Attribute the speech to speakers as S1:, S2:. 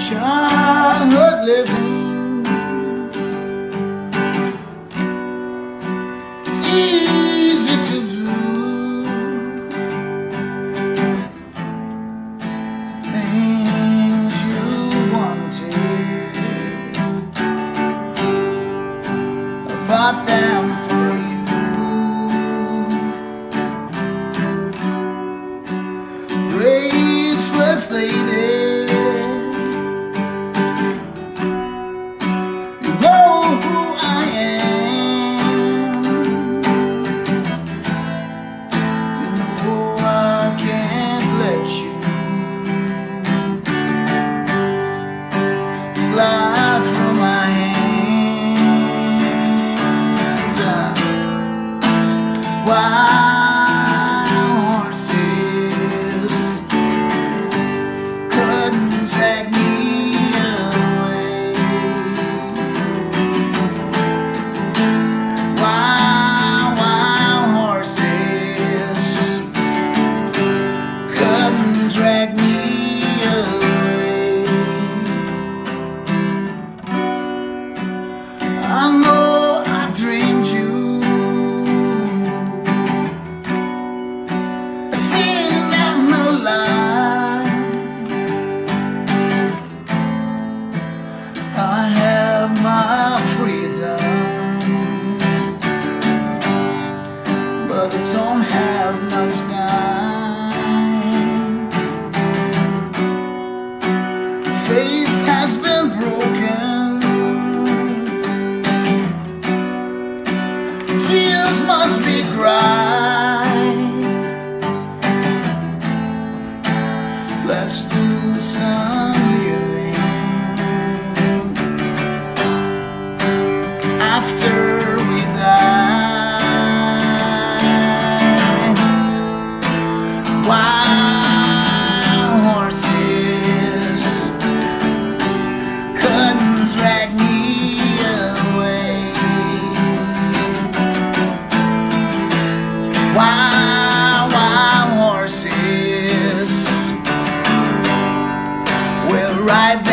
S1: childhood living. It's easy to do things you wanted about them for you. Graceless lady, slide from my hands. Wild horses couldn't drag me away. Wild horses couldn't drag me away. I know I dreamed you, I seen them alive. I have my freedom, but I don't have much time. Faith has been broken, tears must be cried. Let's do some healing after we die. Wild horses couldn't drag me away. Wild horses will ride